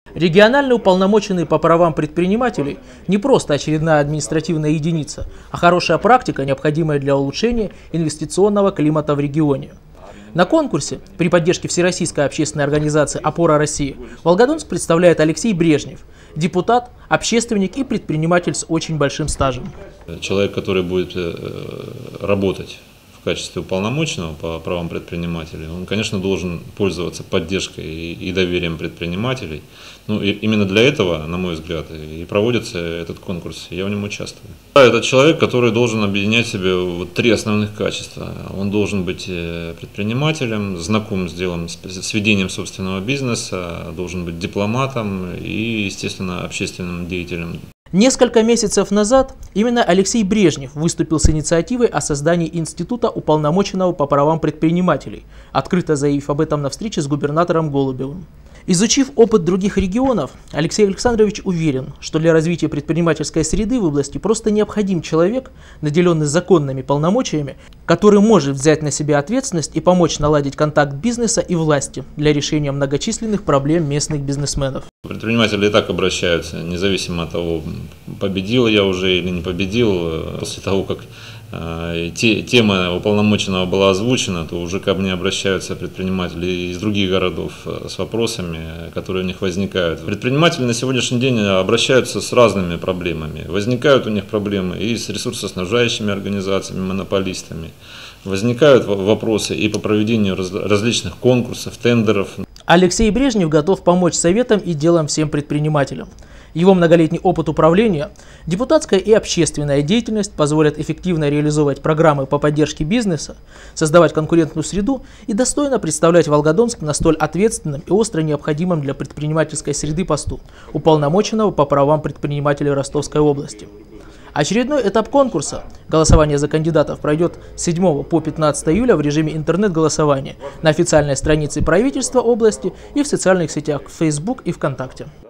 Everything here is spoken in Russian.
Региональный уполномоченный по правам предпринимателей не просто очередная административная единица, а хорошая практика, необходимая для улучшения инвестиционного климата в регионе. На конкурсе при поддержке Всероссийской общественной организации «Опора России» Волгодонск представляет Алексей Брежнев, депутат, общественник и предприниматель с очень большим стажем. Человек, который будет работать в качестве уполномоченного по правам предпринимателей, он, конечно, должен пользоваться поддержкой и доверием предпринимателей. Ну, и именно для этого, на мой взгляд, и проводится этот конкурс, я в нем участвую. Это человек, который должен объединять в себе вот три основных качества. Он должен быть предпринимателем, знаком с делом, с ведением собственного бизнеса, должен быть дипломатом и, естественно, общественным деятелем. Несколько месяцев назад именно Алексей Брежнев выступил с инициативой о создании Института уполномоченного по правам предпринимателей, открыто заявив об этом на встрече с губернатором Голубевым. Изучив опыт других регионов, Алексей Александрович уверен, что для развития предпринимательской среды в области просто необходим человек, наделенный законными полномочиями, который может взять на себя ответственность и помочь наладить контакт бизнеса и власти для решения многочисленных проблем местных бизнесменов. Предприниматели и так обращаются, независимо от того, победил я уже или не победил. После того, как тема уполномоченного была озвучена, то уже ко мне обращаются предприниматели из других городов с вопросами, которые у них возникают. Предприниматели на сегодняшний день обращаются с разными проблемами. Возникают у них проблемы и с ресурсоснабжающими организациями, монополистами. Возникают вопросы и по проведению различных конкурсов, тендеров. Алексей Брежнев готов помочь советам и делом всем предпринимателям. Его многолетний опыт управления, депутатская и общественная деятельность позволят эффективно реализовывать программы по поддержке бизнеса, создавать конкурентную среду и достойно представлять Волгодонск на столь ответственном и остро необходимом для предпринимательской среды посту уполномоченного по правам предпринимателей Ростовской области. Очередной этап конкурса, голосование за кандидатов, пройдет с 7 по 15 июля в режиме интернет-голосования на официальной странице правительства области и в социальных сетях Facebook и ВКонтакте.